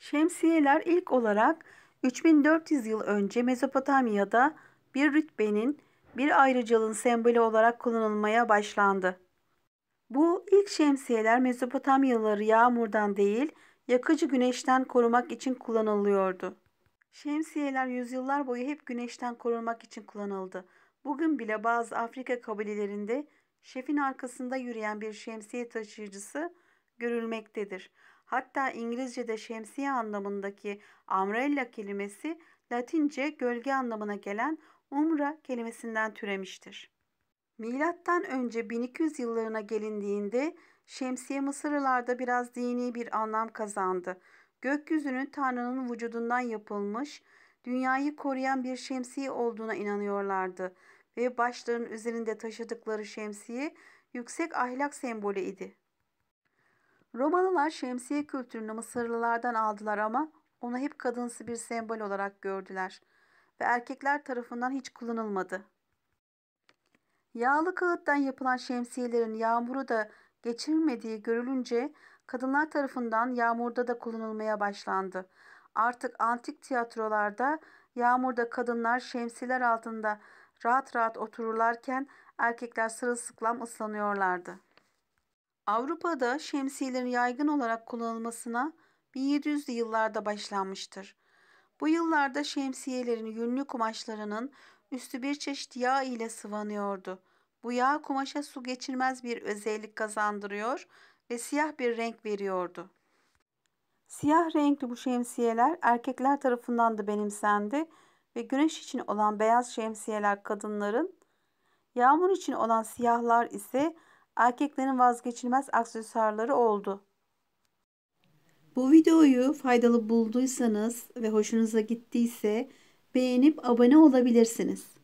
Şemsiyeler ilk olarak 3400 yıl önce Mezopotamya'da bir rütbenin, bir ayrıcalığın sembolü olarak kullanılmaya başlandı. Bu ilk şemsiyeler Mezopotamyalıları yağmurdan değil, yakıcı güneşten korumak için kullanılıyordu. Şemsiyeler yüzyıllar boyu hep güneşten korunmak için kullanıldı. Bugün bile bazı Afrika kabilelerinde şefin arkasında yürüyen bir şemsiye taşıyıcısı görülmektedir. Hatta İngilizce'de şemsiye anlamındaki umbrella kelimesi Latince gölge anlamına gelen umbra kelimesinden türemiştir. Milattan önce 1200 yıllarına gelindiğinde şemsiye Mısırlılarda biraz dini bir anlam kazandı. Gökyüzünün Tanrı'nın vücudundan yapılmış, dünyayı koruyan bir şemsiye olduğuna inanıyorlardı ve başlarının üzerinde taşıdıkları şemsiye yüksek ahlak sembolü idi. Romalılar şemsiye kültürünü Mısırlılardan aldılar ama onu hep kadınsı bir sembol olarak gördüler ve erkekler tarafından hiç kullanılmadı. Yağlı kağıttan yapılan şemsiyelerin yağmuru da geçirmediği görülünce kadınlar tarafından yağmurda da kullanılmaya başlandı. Artık antik tiyatrolarda yağmurda kadınlar şemsiyeler altında rahat rahat otururlarken erkekler sırılsıklam ıslanıyorlardı. Avrupa'da şemsiyelerin yaygın olarak kullanılmasına 1700'lü yıllarda başlanmıştır. Bu yıllarda şemsiyelerin yünlü kumaşlarının üstü bir çeşit yağ ile sıvanıyordu. Bu yağ kumaşa su geçirmez bir özellik kazandırıyor ve siyah bir renk veriyordu. Siyah renkli bu şemsiyeler erkekler tarafından da benimsendi ve güneş için olan beyaz şemsiyeler kadınların, yağmur için olan siyahlar ise erkeklerin vazgeçilmez aksesuarları oldu. Bu videoyu faydalı bulduysanız ve hoşunuza gittiyse beğenip abone olabilirsiniz.